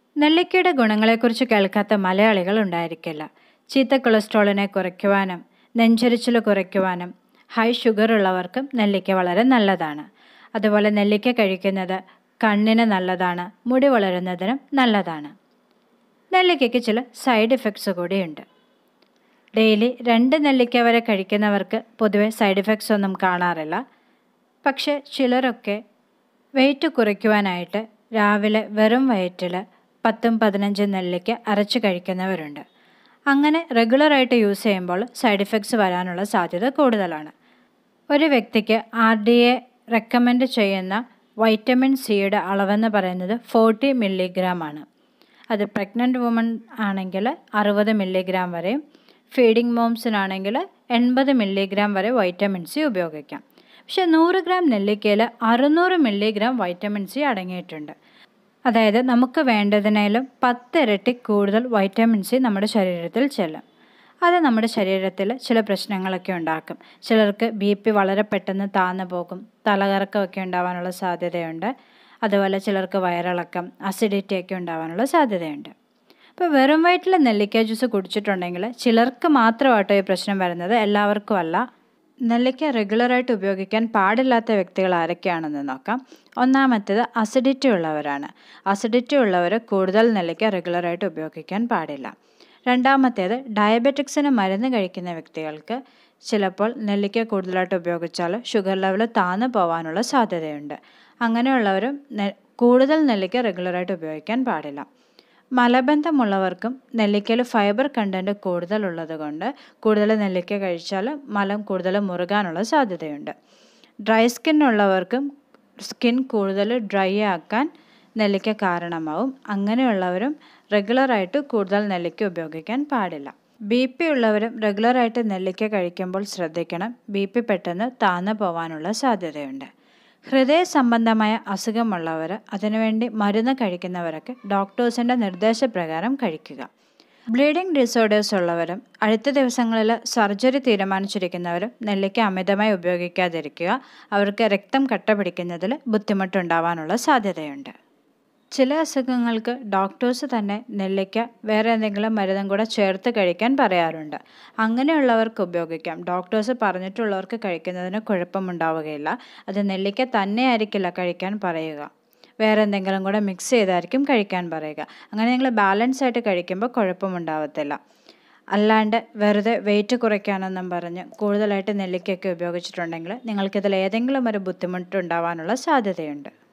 നെല്ലിക്കയുടെ ഗുണങ്ങളെക്കുറിച്ച് കേൾക്കാത്ത മലയാളികൾ ഉണ്ടായിരിക്കില്ല. ചീത്ത കൊളസ്ട്രോളിനെ കുറയ്ക്കുവാനും നെഞ്ചരിച്ചിൽ കുറയ്ക്കുവാനും ഹൈ ഷുഗർ ഉള്ളവർക്കും നെല്ലിക്ക വളരെ നല്ലതാണ്. അതുപോലെ നെല്ലിക്ക കഴിക്കുന്നത് കണ്ണിന് നല്ലതാണ്, മുടി വളരുന്നതിനും നല്ലതാണ്. നെല്ലിക്കയ്ക്ക് ചില സൈഡ് ഇഫക്ട്സ് കൂടിയുണ്ട്. ഡെയിലി 2 നെല്ലിക്ക വരെ കഴിക്കുന്നവർക്ക് പൊതുവെ സൈഡ് ഇഫക്ട്സ് ഒന്നും കാണാറില്ല. പക്ഷെ ചിലരൊക്കെ വെയിറ്റ് കുറയ്ക്കുവാനായിട്ട് രാവിലെ വെറും വയറ്റിൽ 10-15 നെല്ലിക്ക അരച്ച് കഴിക്കുന്നവരുണ്ട്. അങ്ങനെ റെഗുലറായിട്ട് യൂസ് ചെയ്യുമ്പോൾ സൈഡ് ഇഫക്ട്സ് വരാനുള്ള സാധ്യത കൂടുതലാണ്. ഒരു വ്യക്തിക്ക് RDA റെക്കമെൻഡ് ചെയ്യുന്ന വൈറ്റമിൻ സിയുടെ അളവെന്ന് പറയുന്നത് 40 മില്ലിഗ്രാം ആണ്. അത് പ്രഗ്നൻ്റ് വുമൺ ആണെങ്കിൽ 60 മില്ലിഗ്രാം വരെയും ഫീഡിംഗ് മോംസിനാണെങ്കിൽ 80 മില്ലിഗ്രാം വരെ വൈറ്റമിൻ സി ഉപയോഗിക്കാം. പക്ഷേ 100 ഗ്രാം നെല്ലിക്കയിൽ 600 മില്ലിഗ്രാം വൈറ്റമിൻ സി അടങ്ങിയിട്ടുണ്ട്. അതായത് നമുക്ക് വേണ്ടതിനേലും 10 ഇരട്ടി കൂടുതൽ വൈറ്റമിൻ സി നമ്മുടെ ശരീരത്തിൽ ചെല്ലും. അത് നമ്മുടെ ശരീരത്തിൽ ചില പ്രശ്നങ്ങളൊക്കെ ഉണ്ടാക്കും. ചിലർക്ക് BP വളരെ പെട്ടെന്ന് താഴ്ന്നു പോകും, തലകറക്കമൊക്കെ ഉണ്ടാവാനുള്ള സാധ്യതയുണ്ട്. അതുപോലെ ചിലർക്ക് വയറിളക്കം, അസിഡിറ്റി ഒക്കെ ഉണ്ടാവാനുള്ള സാധ്യതയുണ്ട്. അപ്പോൾ വെറും വയറ്റിൽ നെല്ലിക്ക ജ്യൂസ് കുടിച്ചിട്ടുണ്ടെങ്കിൽ ചിലർക്ക് മാത്രമായിട്ടോ ഈ പ്രശ്നം വരുന്നത്, എല്ലാവർക്കും അല്ല. നെല്ലിക്ക റെഗുലറായിട്ട് ഉപയോഗിക്കാൻ പാടില്ലാത്ത വ്യക്തികൾ ആരൊക്കെയാണെന്ന് നോക്കാം. ഒന്നാമത്തേത് അസിഡിറ്റി ഉള്ളവരാണ്. അസിഡിറ്റി ഉള്ളവർ കൂടുതൽ നെല്ലിക്ക റെഗുലറായിട്ട് ഉപയോഗിക്കാൻ പാടില്ല. രണ്ടാമത്തേത് ഡയബറ്റിക്സിന് മരുന്ന് കഴിക്കുന്ന വ്യക്തികൾക്ക് ചിലപ്പോൾ നെല്ലിക്ക കൂടുതലായിട്ട് ഉപയോഗിച്ചാൽ ഷുഗർ ലെവൽ താഴ്ന്നു പോകാനുള്ള സാധ്യതയുണ്ട്. അങ്ങനെയുള്ളവരും കൂടുതൽ നെല്ലിക്ക റെഗുലറായിട്ട് ഉപയോഗിക്കാൻ പാടില്ല. മലബന്ധമുള്ളവർക്കും നെല്ലിക്കയിൽ ഫൈബർ കണ്ടൻറ്റ് കൂടുതലുള്ളത് കൊണ്ട് കൂടുതൽ നെല്ലിക്ക കഴിച്ചാൽ മലം കൂടുതൽ മുറുകാനുള്ള സാധ്യതയുണ്ട്. ഡ്രൈ സ്കിന്നുള്ളവർക്കും സ്കിൻ കൂടുതൽ ഡ്രൈ ആക്കാൻ നെല്ലിക്ക കാരണമാവും. അങ്ങനെയുള്ളവരും റെഗുലറായിട്ട് കൂടുതൽ നെല്ലിക്ക ഉപയോഗിക്കാൻ പാടില്ല. BP ഉള്ളവരും റെഗുലറായിട്ട് നെല്ലിക്ക കഴിക്കുമ്പോൾ ശ്രദ്ധിക്കണം. BP പെട്ടെന്ന് താഴ്ന്നു പോകാനുള്ള സാധ്യതയുണ്ട്. ഹൃദയ സംബന്ധമായ അസുഖമുള്ളവർ, അതിനുവേണ്ടി മരുന്ന് കഴിക്കുന്നവരൊക്കെ ഡോക്ടേഴ്സിൻ്റെ നിർദ്ദേശപ്രകാരം കഴിക്കുക. ബ്ലീഡിംഗ് ഡിസോർഡേഴ്സ് ഉള്ളവരും അടുത്ത ദിവസങ്ങളിൽ സർജറി തീരുമാനിച്ചിരിക്കുന്നവരും നെല്ലിക്ക അമിതമായി ഉപയോഗിക്കാതിരിക്കുക. അവർക്ക് രക്തം കട്ട പിടിക്കുന്നതിൽ ബുദ്ധിമുട്ടുണ്ടാവാനുള്ള സാധ്യതയുണ്ട്. ചില അസുഖങ്ങൾക്ക് ഡോക്ടേഴ്സ് തന്നെ നെല്ലിക്ക വേറെ എന്തെങ്കിലും മരുന്നും കൂടെ ചേർത്ത് കഴിക്കാൻ പറയാറുണ്ട്. അങ്ങനെയുള്ളവർക്ക് ഉപയോഗിക്കാം. ഡോക്ടേഴ്സ് പറഞ്ഞിട്ടുള്ളവർക്ക് കഴിക്കുന്നതിന് കുഴപ്പമുണ്ടാവുകയില്ല. അത് നെല്ലിക്ക തന്നെ ആയിരിക്കില്ല കഴിക്കാൻ പറയുക, വേറെ എന്തെങ്കിലും കൂടെ മിക്സ് ചെയ്തായിരിക്കും കഴിക്കാൻ പറയുക. അങ്ങനെ നിങ്ങൾ ബാലൻസ് ആയിട്ട് കഴിക്കുമ്പോൾ കുഴപ്പമുണ്ടാവത്തില്ല. അല്ലാണ്ട് വെറുതെ വെയിറ്റ് കുറയ്ക്കാനെന്നും പറഞ്ഞ് കൂടുതലായിട്ട് നെല്ലിക്കയൊക്കെ ഉപയോഗിച്ചിട്ടുണ്ടെങ്കിൽ നിങ്ങൾക്കിതിൽ ഏതെങ്കിലും ഒരു ബുദ്ധിമുട്ടുണ്ടാവാനുള്ള സാധ്യതയുണ്ട്.